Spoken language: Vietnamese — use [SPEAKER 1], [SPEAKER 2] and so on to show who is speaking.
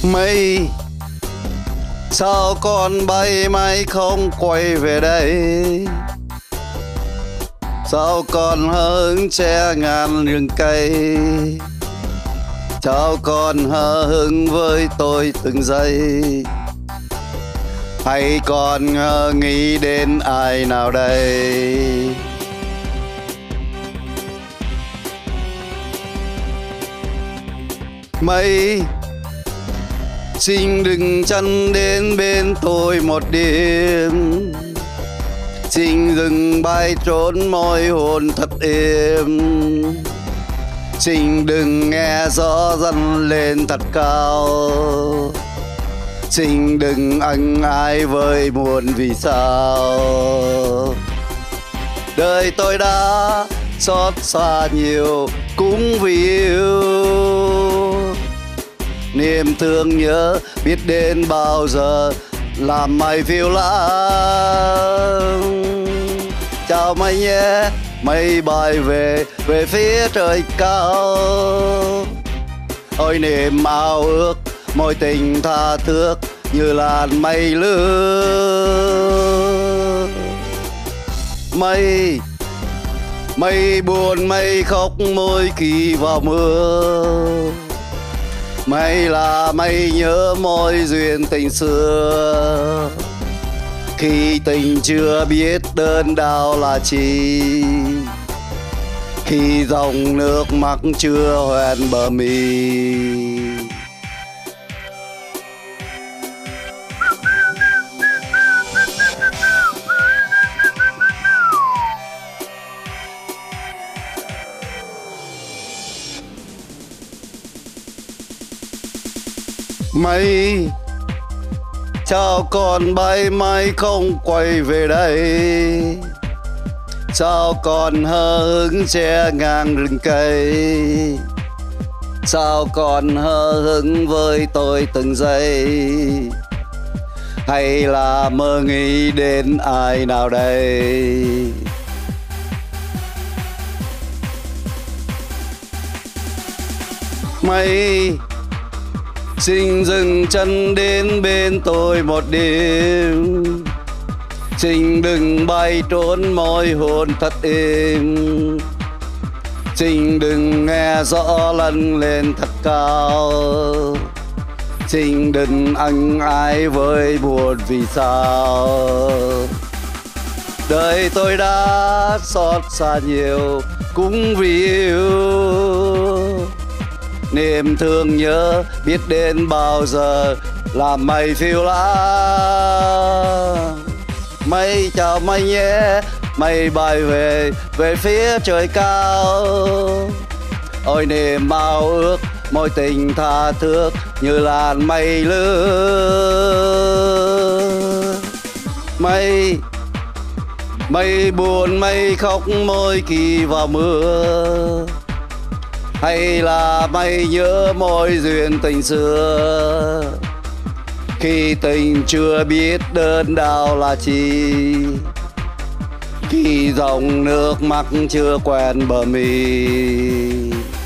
[SPEAKER 1] Mây sao con bay mãi không quay về đây? Sao con hững che ngàn rừng cây? Sao con hờ hững với tôi từng giây? Hay con nghĩ đến ai nào đây? Mây xin đừng chân đến bên tôi một đêm, xin đừng bay trốn môi hôn thật êm, xin đừng nghe gió dần lên thật cao, xin đừng ân ái với muôn vì sao. Đời tôi đã xót xa nhiều cũng vì yêu, niềm thương nhớ biết đến bao giờ làm mây phiêu lãng. Chào mây nhé, mây bay về phía trời cao. Ôi niềm ao ước mối tình tha thước như làn mây lướt. Mây buồn mây khóc mỗi khi vào mưa. Mây là mây nhớ mối duyên tình xưa, khi tình chưa biết đơn đau là chi, khi dòng nước mắt chưa hoen bờ mi. Mây sao con bay mãi không quay về đây? Sao con hờ hững che ngang rừng cây? Sao con hờ hững với tôi từng giây? Hay là mơ nghĩ đến ai nào đây? Mây xin dừng chân đến bên tôi một đêm, xin đừng bay trốn môi hôn thật êm, xin đừng nghe gió lân lên thật cao, xin đừng ân ái với buồn vì sao. Đời tôi đã xót xa nhiều cũng vì yêu, niềm thương nhớ biết đến bao giờ làm mây phiêu lãng. Mây chào mây nhé, mây bay về phía trời cao. Ôi niềm ao ước mối tình tha thước như làn mây lướt. Mây buồn mây khóc mỗi khi vào mưa. Hay là mây nhớ mối duyên tình xưa, khi tình chưa biết đơn đau là chi, khi dòng nước mắt chưa quen bờ mi.